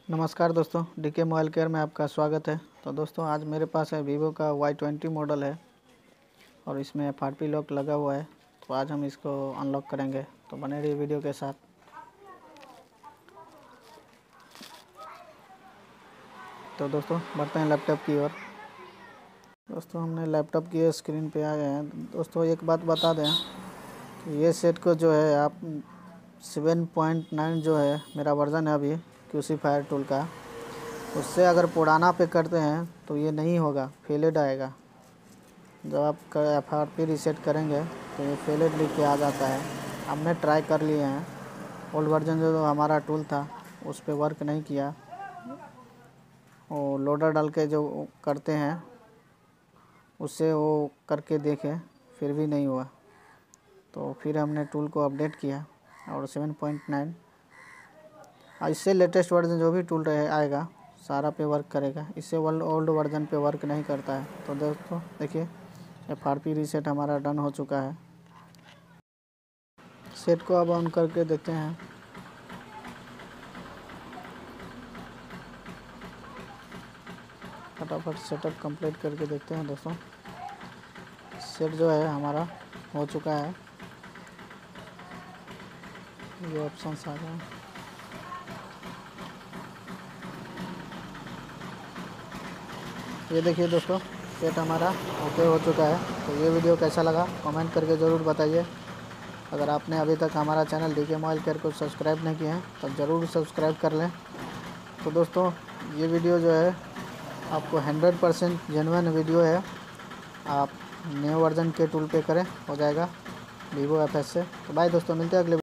नमस्कार दोस्तों, DK mobile care में आपका स्वागत है। तो दोस्तों आज मेरे पास है वीवो का Y20 मॉडल है और इसमें FRP लॉक लगा हुआ है। तो आज हम इसको अनलॉक करेंगे, तो बने रहिए वीडियो के साथ। तो दोस्तों बढ़ते हैं लैपटॉप की ओर। दोस्तों हमने लैपटॉप की स्क्रीन पे आ गए हैं। दोस्तों एक बात बता दें कि ये सेट को जो है आप 7.9 जो है मेरा वर्ज़न है अभी QC फायर टूल का, उससे अगर पुराना पे करते हैं तो ये नहीं होगा, फेलेड आएगा। जब आप FRP रीसेट करेंगे तो ये फेलेड लिख के आ जाता है। हमने ट्राई कर लिए हैं, ओल्ड वर्जन जो हमारा टूल था उस पे वर्क नहीं किया। वो लोडर डाल के जो करते हैं उससे वो करके देखे, फिर भी नहीं हुआ। तो फिर हमने टूल को अपडेट किया और 7.9 इससे लेटेस्ट वर्जन जो भी टूल रहे आएगा सारा पे वर्क करेगा। इससे ओल्ड वर्जन पे वर्क नहीं करता है। तो दोस्तों देखिए FRP रीसेट हमारा डन हो चुका है। सेट को अब ऑन करके देखते हैं। फटाफट सेटअप कंप्लीट करके देखते हैं दोस्तों। सेट जो है हमारा हो चुका है। ये ऑप्शंस आ गए। ये देखिए दोस्तों, सेट हमारा ओके हो चुका है। तो ये वीडियो कैसा लगा कमेंट करके ज़रूर बताइए। अगर आपने अभी तक हमारा चैनल डीके मोबाइल केयर को सब्सक्राइब नहीं किया है तो ज़रूर सब्सक्राइब कर लें। तो दोस्तों ये वीडियो जो है आपको 100% जेन्युइन वीडियो है। आप न्यू वर्जन के टूल पे करें, हो जाएगा वीवो FS से। तो बाय दोस्तों, मिलते हैं अगले